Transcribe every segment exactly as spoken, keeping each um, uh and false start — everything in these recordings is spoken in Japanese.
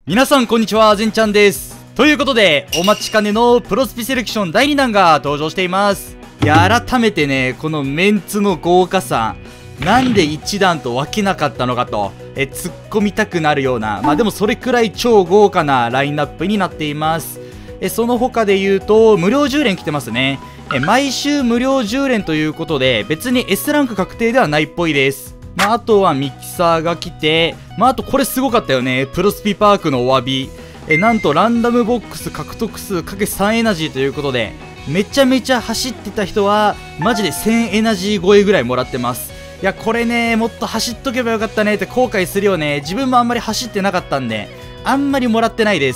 皆さんこんにちは、ぜんちゃんです。ということで、お待ちかねのプロスピセレクションだいにだんが登場しています。いや、改めてね、このメンツの豪華さ、なんでいちだんと分けなかったのかと、え、突っ込みたくなるような、まあでもそれくらい超豪華なラインナップになっています。え、その他で言うと、無料じゅう連来てますね。え、毎週無料じゅう連ということで、別に エス ランク確定ではないっぽいです。まあ、あとはミキサーが来て、まあ、あとこれすごかったよね。プロスピパークのお詫び。え、なんとランダムボックス獲得数 かけるさん エナジーということで、めちゃめちゃ走ってた人は、マジでせんエナジー超えぐらいもらってます。いや、これね、もっと走っとけばよかったねって後悔するよね。自分もあんまり走ってなかったんで、あんまりもらってないです。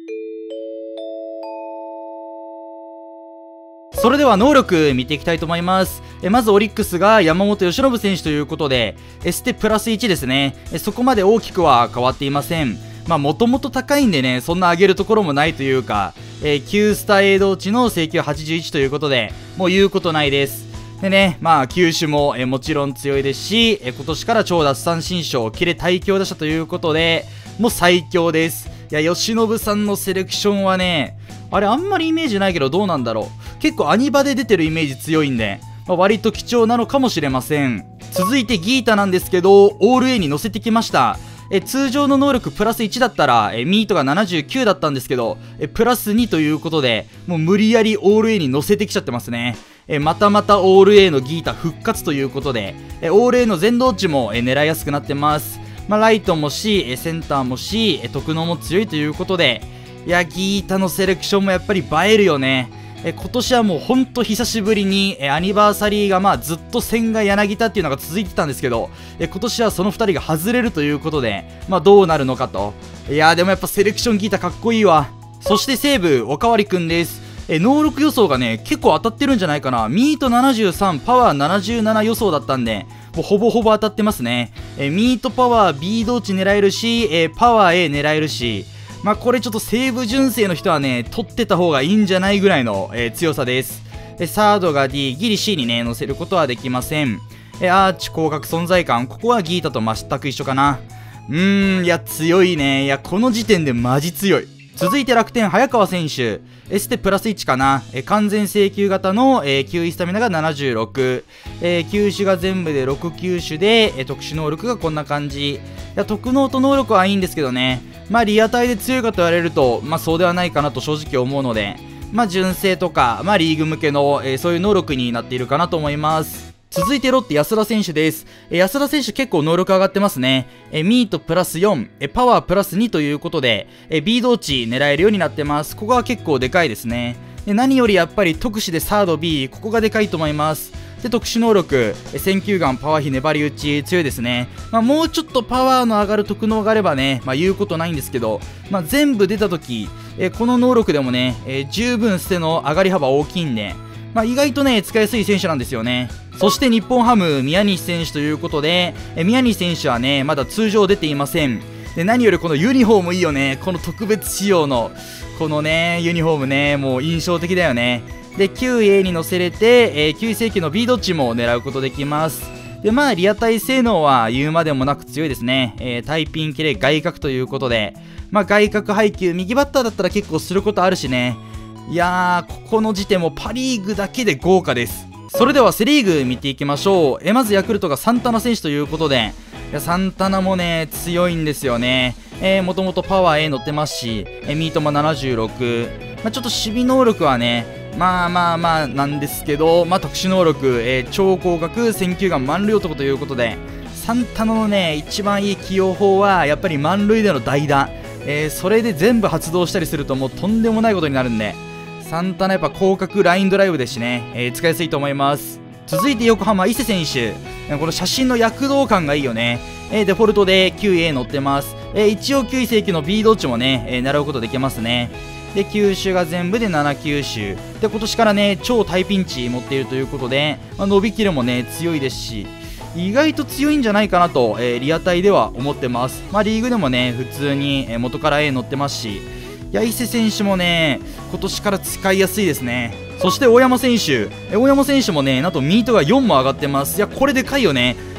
それでは能力見ていきたいと思います。えまずオリックスが山本由伸選手ということで、エステプラスいちですね。えそこまで大きくは変わっていません。まあもともと高いんでね、そんな上げるところもないというか、えー、きゅうスター A 同値の請求はちじゅういちということで、もう言うことないです。でね、まあ球種もえもちろん強いですし、え今年から超奪三振ショー、キレ対強打者ということで、もう最強です。いや、由伸さんのセレクションはね、あれあんまりイメージないけどどうなんだろう。結構アニバで出てるイメージ強いんで、まあ、割と貴重なのかもしれません。続いてギータなんですけど、オール A に乗せてきました。え通常の能力プラスいちだったらえミートがななじゅうきゅうだったんですけど、えプラスにということで、もう無理やりオール A に乗せてきちゃってますね。えまたまたオール A のギータ復活ということで、えオール A の全動値もえ狙いやすくなってます。まあ、ライトも C、センターも C、特能も強いということで、いや、ギータのセレクションもやっぱり映えるよね。え今年はもうほんと久しぶりにえアニバーサリーがまあずっと千賀柳田っていうのが続いてたんですけど、え今年はそのふたりが外れるということで、まあどうなるのかと。いやーでもやっぱセレクションギータかっこいいわ。そして西武おかわりくんです。え能力予想がね結構当たってるんじゃないかな。ミートななじゅうさん、パワーななじゅうなな予想だったんで、もうほぼほぼ当たってますね。えミートパワー B 同値狙えるし、えパワー A 狙えるし、まあこれちょっと西武純正の人はね取ってた方がいいんじゃないぐらいの、えー、強さです。えサードが D、ギリ C にね乗せることはできません。えアーチ広角存在感、ここはギータと全く一緒かな。うーん、いや強いね。いやこの時点でマジ強い。続いて楽天早川選手、エステプラスいちかな。え完全請求型の、えー、きゅういスタミナがななじゅうろく、えー、球種が全部でろく球種で、えー、特殊能力がこんな感じ。いや特能と能力はいいんですけどね、まあリアタイで強いかと言われると、まあそうではないかなと正直思うので、まあ純正とか、まあリーグ向けの、えー、そういう能力になっているかなと思います。続いてロッテ安田選手です。え安田選手結構能力上がってますね。えミートプラスよん、えパワープラスにということで、え B 同値狙えるようになってます。ここは結構でかいですね。で何よりやっぱり特殊でサード B、ここがでかいと思います。で特殊能力、え選球眼、パワー比、粘り打ち強いですね。まあ、もうちょっとパワーの上がる特能があればね、まあ、言うことないんですけど、まあ、全部出た時、えこの能力でもね、え十分捨ての上がり幅大きいんで、まあ、意外とね使いやすい選手なんですよね。そして日本ハム宮西選手ということで、え宮西選手はねまだ通常出ていません。で何よりこのユニフォームいいよね。この特別仕様のこのねユニフォームね、もう印象的だよね。で きゅうエー に乗せれて、えー、きゅう世紀の B ドッジも狙うことできます。でまあリアタイ性能は言うまでもなく強いですね。えー、タイピンキレ外角ということで、まあ外角配球右バッターだったら結構することあるしね。いやーここの時点もパリーグだけで豪華です。それではセリーグ見ていきましょう。えまずヤクルトがサンタナ選手ということで、いやサンタナもね強いんですよね。えー、もともとパワー A 乗ってますし、えミートもななじゅうろく、まあ、ちょっと守備能力はねまあまあまあなんですけど、まあ、特殊能力、えー、超広角選球眼満塁男ということで、サンタナのね一番いい起用法はやっぱり満塁での代打、えー、それで全部発動したりするともうとんでもないことになるんで、サンタナやっぱ広角ラインドライブですしね、えー、使いやすいと思います。続いて横浜伊勢選手、この写真の躍動感がいいよね。えー、デフォルトで きゅうエー 乗ってます。えー、一応きゅう世紀の B ドッジもね、えー、狙うことできますね。で球種が全部でなな球種で、今年からね超タイピンチ持っているということで、まあ、伸びきれもね強いですし、意外と強いんじゃないかなと、えー、リアタイでは思ってます。まあリーグでもね普通に、えー、元から A 乗ってますし、いや伊勢選手もね今年から使いやすいですね。そして大山選手、え大山選手もねなんとミートがよんも上がってます。いやこれでかいよね。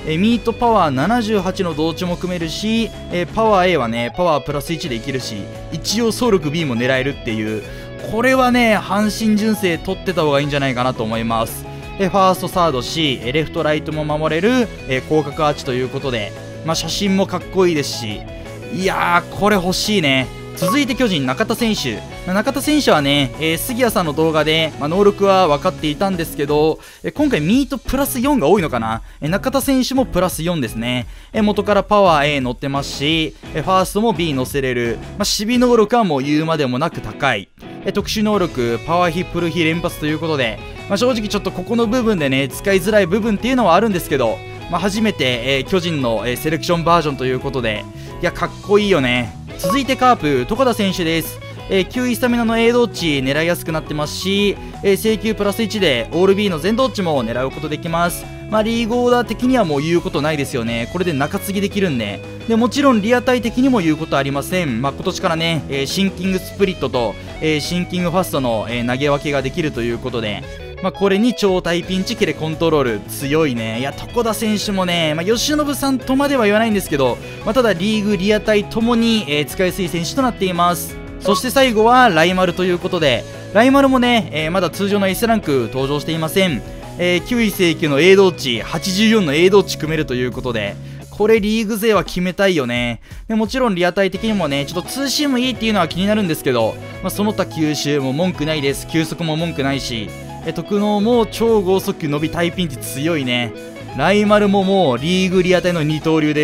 えー、ミートパワーななじゅうはちの同値も組めるし、えー、パワー A はねパワープラスいちでいけるし、一応走力 B も狙えるっていう、これはね阪神純正取ってた方がいいんじゃないかなと思います。えー、ファーストサード C、レフトライトも守れる、えー、広角アーチということで、まあ、写真もかっこいいですし、いやーこれ欲しいね。続いて巨人中田選手。中田選手はね、えー、杉谷さんの動画で、まあ、能力は分かっていたんですけど、えー、今回ミートプラスよんが多いのかな。えー、中田選手もプラスよんですね。えー、元からパワー A 乗ってますし、えー、ファーストも B 乗せれる。まあ、守備能力はもう言うまでもなく高い。えー、特殊能力、パワーヒプルヒ連発ということで、まあ、正直ちょっとここの部分でね、使いづらい部分っていうのはあるんですけど、まあ、初めて、えー、巨人の、えー、セレクションバージョンということで、いや、かっこいいよね。続いてカープ、床田選手です。えー、きゅういスタミナの A 同値狙いやすくなってますし、えー、請求プラスいちでオール B の全同値も狙うことできます。まあ、リーグオーダー的にはもう言うことないですよね。これで中継ぎできるんで。でもちろんリアタイ的にも言うことありません。まあ、今年からね、えー、シンキングスプリットと、えー、シンキングファストの、えー、投げ分けができるということで、まあ、これに超大ピンチキレコントロール強いね。いや、床田選手もね、まあ、由伸さんとまでは言わないんですけど、まあ、ただリーグリアタイともに、えー、使いやすい選手となっています。そして最後はライマルということで、ライマルもね、えー、まだ通常の S ランク登場していません。えー、きゅうい請求の A 同値、はちじゅうよんの A 同値組めるということで、これリーグ勢は決めたいよね。でもちろんリアタイ的にもね、ちょっとツーシームいいっていうのは気になるんですけど、まあ、その他吸収も文句ないです。球速も文句ないし、え特能も超剛速球伸びタイピンチ強いね。ライマルももうリーグリアタイの二刀流です。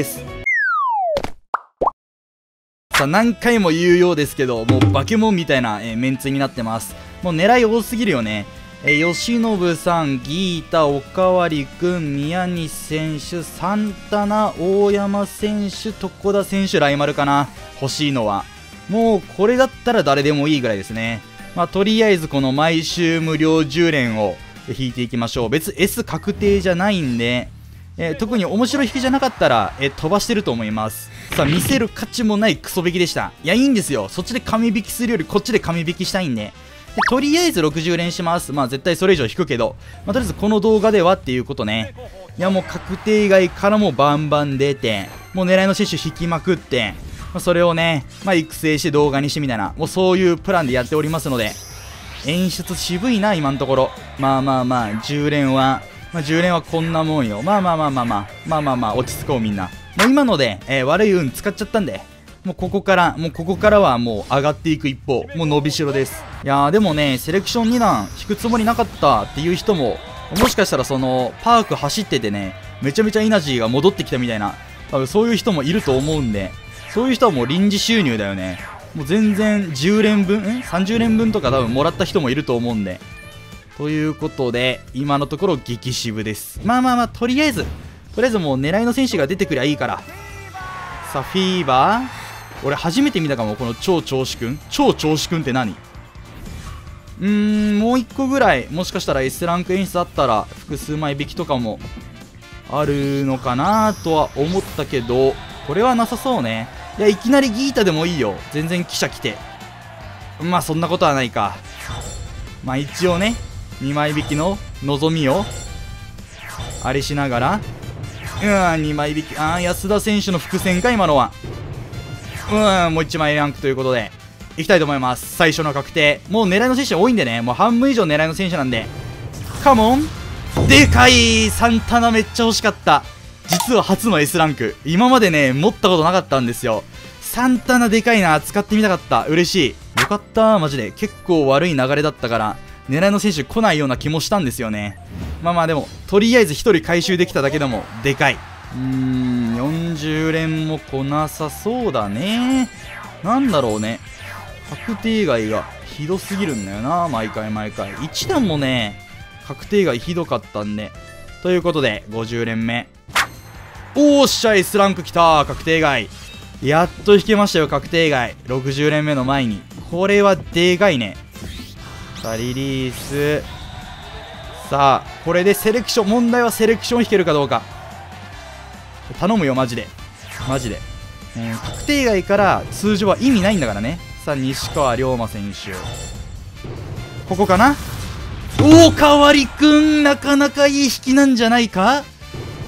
さあ何回も言うようですけど、もうバケモンみたいな、えー、メンツになってます。もう狙い多すぎるよね。えー、吉信さん、ギータ、おかわりくん、宮西選手、サンタナ、大山選手、床田選手、ライマルかな。欲しいのはもうこれだったら誰でもいいぐらいですね。まあ、とりあえずこの毎週無料じゅう連を引いていきましょう。別 S 確定じゃないんで、えー、特に面白い引きじゃなかったら、えー、飛ばしてると思います。さあ見せる価値もないクソ引きでした。いやいいんですよ。そっちで紙引きするよりこっちで紙引きしたいんで、でとりあえずろくじゅう連します。まあ絶対それ以上引くけど、まあ、とりあえずこの動画ではっていうことね。いやもう確定以外からもバンバン出て、もう狙いの摂取引きまくって、まあ、それをね、まあ、育成して動画にしてみたいな、もうそういうプランでやっておりますので、演出渋いな今のところ。まあまあまあじゅう連は、まあ、じゅう連はこんなもんよ。まあまあまあまあまあまあまあまあ落ち着こうみんな。もう今ので、えー、悪い運使っちゃったんで、もうここからもうここからはもう上がっていく一方、もう伸びしろです。いやーでもね、セレクションに段引くつもりなかったっていう人も、もしかしたらそのパーク走っててね、めちゃめちゃエナジーが戻ってきたみたいな、多分そういう人もいると思うんで、そういう人はもう臨時収入だよね。もう全然じゅう連分、ん ?さんじゅう 連分とか多分もらった人もいると思うんで。ということで、今のところ激渋です。まあまあまあ、とりあえず、とりあえずもう狙いの選手が出てくりゃいいから。さあ、フィーバー俺初めて見たかも、この超調子くん。超調子くんって何？うーん、もういっこぐらい、もしかしたら S ランク演出あったら、複数枚引きとかもあるのかなとは思ったけど、これはなさそうね。いや、いきなりギータでもいいよ。全然記者来て。まあ、そんなことはないか。まあ、一応ね、にまい引きの望みを、あれしながら、うーん、にまい引き。あー、安田選手の伏線か、今のは。うーん、もういちまいランクということで、いきたいと思います。最初の確定。もう狙いの選手多いんでね、もう半分以上狙いの選手なんで。カモンでかいサンタナめっちゃ欲しかった。実は初の S ランク。今までね、持ったことなかったんですよ。サンタナでかいな。使ってみたかった。嬉しい。よかったマジで。結構悪い流れだったから、狙いの選手来ないような気もしたんですよね。まあまあでも、とりあえずひとり回収できただけでも、でかい。うーん、よんじゅう連も来なさそうだね。なんだろうね。確定外がひどすぎるんだよな。毎回毎回。いち段もね、確定外ひどかったんで。ということで、ごじゅう連目。おーっしゃ、S ランク来た。確定外。やっと引けましたよ、確定外。ろくじゅう連目の前に。これはでかいね。さあ、リリース。さあ、これでセレクション、問題はセレクション引けるかどうか。頼むよ、マジで。マジで。うん、確定外から通常は意味ないんだからね。さあ、西川龍馬選手。ここかな。大川りくん、なかなかいい引きなんじゃないか。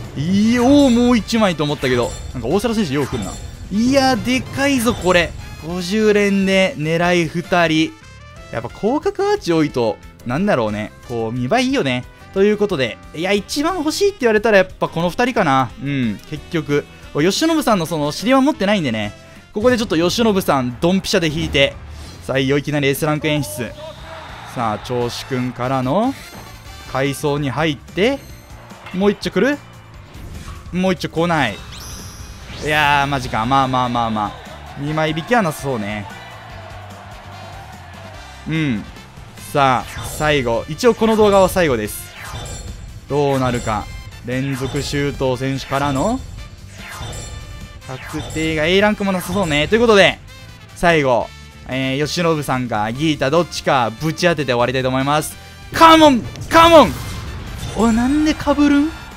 いや、おお、もういちまいと思ったけど、なんか大皿選手よう来るな。いや、でかいぞこれ。ごじゅう連で狙いふたり。やっぱ広角アーチ多いとなんだろうね、こう見栄えいいよね。ということで、いや、一番欲しいって言われたらやっぱこのふたりかな。うん、結局吉信さんのその尻は持ってないんでね、ここでちょっと吉信さんドンピシャで引いて、さあいよいきなり S ランク演出。さあ長子くんからの階層に入って、もう一丁来る、もう一丁来ない。いやーマジか。まあまあまあまあにまい引きはなさそうね。うん、さあ最後、一応この動画は最後です。どうなるか。連続シュート選手からの確定が A ランクもなさそうね。ということで最後、えー、吉信さんかギータどっちかぶち当てて終わりたいと思います。カモンカモン。おい、なんでかぶるん。